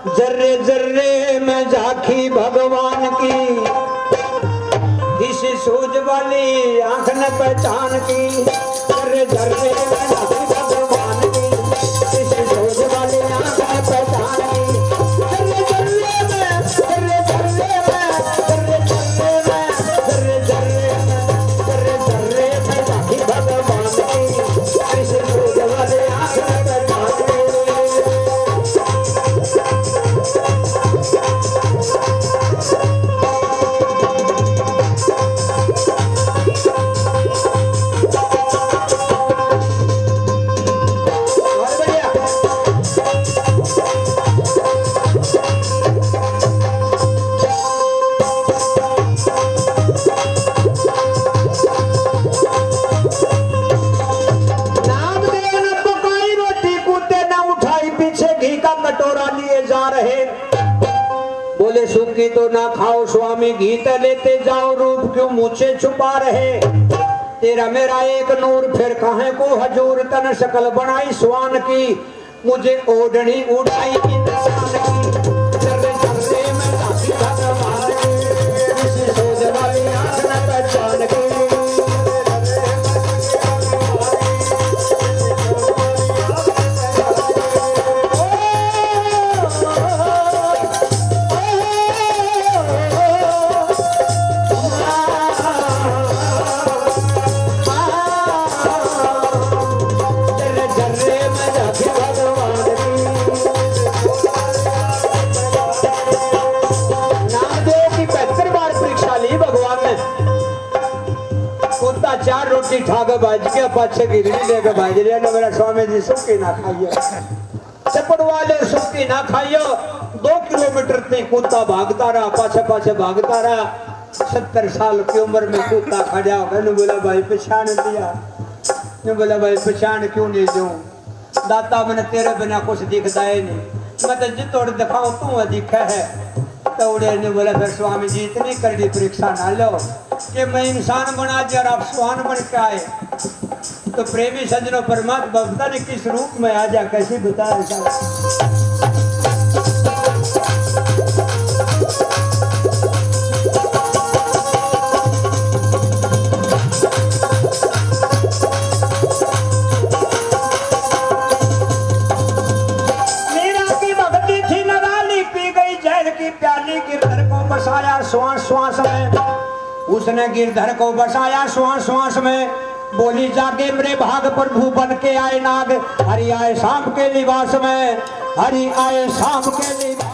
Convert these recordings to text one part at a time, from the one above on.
जर्रे जर्रे में झांकी भगवान की, किसी सूझ वाली आंख न पहचान की। जर्रे जर्रे में झांकी भगवान की, किसी सूझ वाली आंख न पहचान की। जर्रे जर्रे में, जर्रे जर्रे में, जर्रे जर्रे में, जर्रे जर्रे में, जर्रे जर्रे में झांकी भगवान की, किसी सूझ वाली आंख न पहचान की। बोले सूखी तो ना खाओ स्वामी, घी तो लेते जाओ, रूप क्यों मुझसे छुपा रहे। तेरा मेरा एक नूर, फिर कहे को हजूर, तन शकल बनाई स्वान की, मुझे ओढ़नी उड़ाई इंसान की। जर्रे जर्रे में झांकी भगवान की, किसी सूझ वाली आंख न पहचान की। चार रोटी ठाक बाज के पाछे गिरनी लेके बाज रहे ना, मेरा स्वामी जी सुखी ना खाइयो, चपड़ वाले सुखी ना खाइयो। 2 किलोमीटर तक कुत्ता भागता रहा, पाछे पाछे भागता रहा। 70 साल की उम्र में कुत्ता खड़ा हो गया। बोला भाई पहचान दिया, ने बोला भाई पहचान क्यों नहीं दूं, दाता मैंने तेरे बिना कुछ दिखता है नहीं, मैं तो जितोड़ दिखाऊं तू दिखा है। तो उड़े ने बोला फिर स्वामी जी इतनी करड़ी परीक्षा ना लो कि मैं इंसान बना दिया और आप स्वान बन के आए। तो प्रेमी सज्जनों, परमात्मा पता नहीं किस रूप में आ जा, कैसे बताया। बसाया श्वास श्वास में, उसने गिरधर को बसाया श्वास श्वास में। बोली जाके मेरे भाग प्रभु बन के आए नाग, हरि आए शाम के लिबास में, हरि आए शाम के लिबास।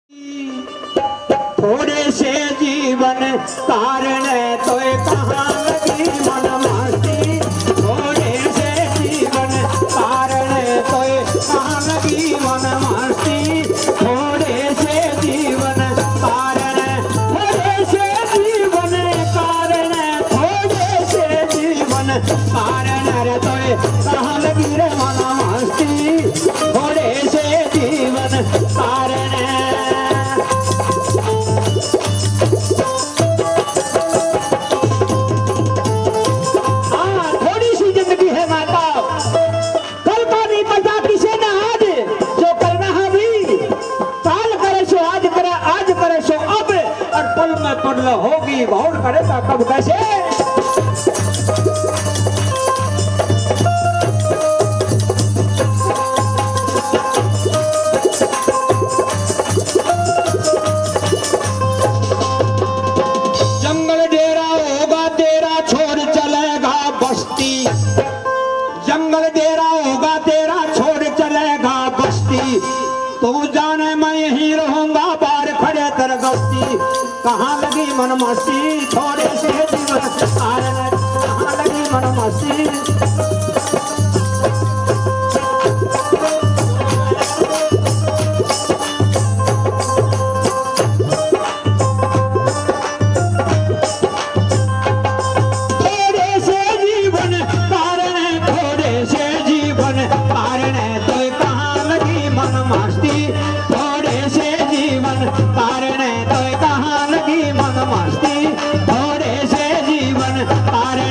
थोड़े से जीवन कारण तो कहाँ लगी मन मस्ती, थोड़े से जीवन कारण तो कहाँ लगी मन मस्ती, थोड़े से जीवन कारण, थोड़े से जीवन कारण, थोड़े से जीवन कारण रे तो कहाँ लगी रे मन मस्ती, थोड़े से जीवन कारण। होगी बहुत करेगा कब कैसे। जंगल डेरा होगा तेरा छोड़ चलेगा बस्ती, जंगल डेरा होगा तेरा छोड़ चलेगा बस्ती, तू जाने मैं यहीं रहूंगा बाहर खड़े तर गस्ती, कहाँ लगी मन मस्ती, थोड़े से जीवन कारण, कहाँ लगी मन मस्ती। थोड़े से जीवन कारण, थोड़े से जीवन कारण तो कहाँ लगी मन मस्ती, थोड़े से जीवन कारण तो कहाँ लगी मन मस्ती, थोड़े से जीवन कारण।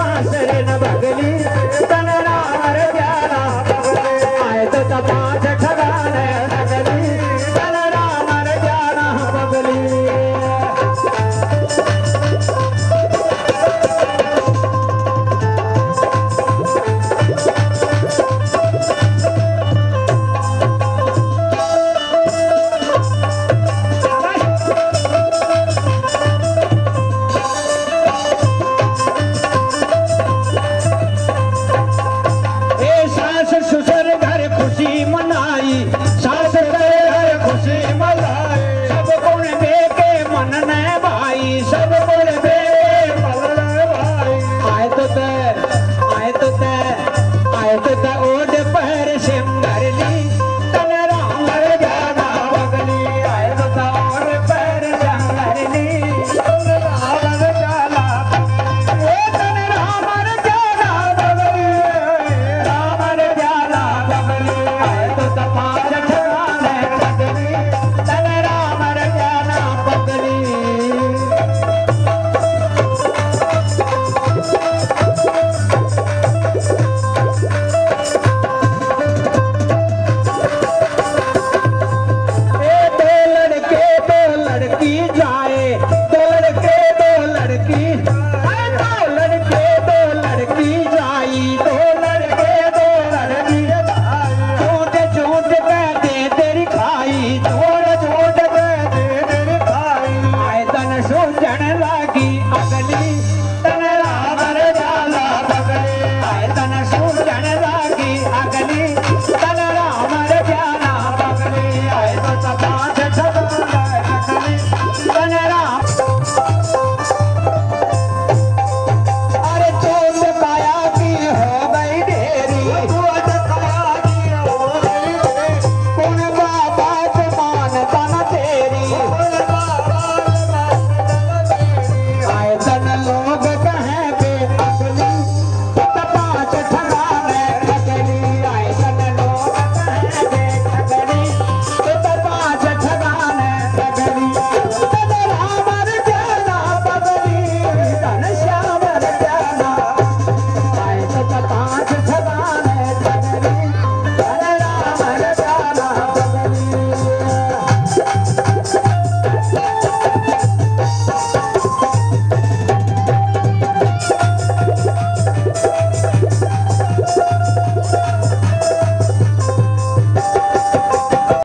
सांस रे न भगली तन राम रे प्यारा आए तो पांच